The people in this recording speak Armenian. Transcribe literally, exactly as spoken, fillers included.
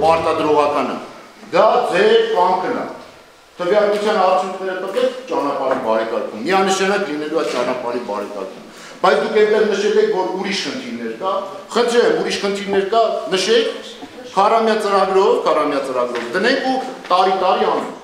արտադրողականը։ Դա ձեր կամքն է։ Տվյալության արդյունքները տվեք ճանապարհի բարեկարգում։ Միանշանակ լինելու է ճանապարհի բարեկարգում։ Բայց դուք այնտեղ նշել եք, որ ուրիշ խնդիրներ կա։ Խնդրեմ, ուրիշ խնդիրներ կա, նշեք, քառամյա ծրագրով, քառամյա ծրագրով դնենք ու տարի-տարի անենք։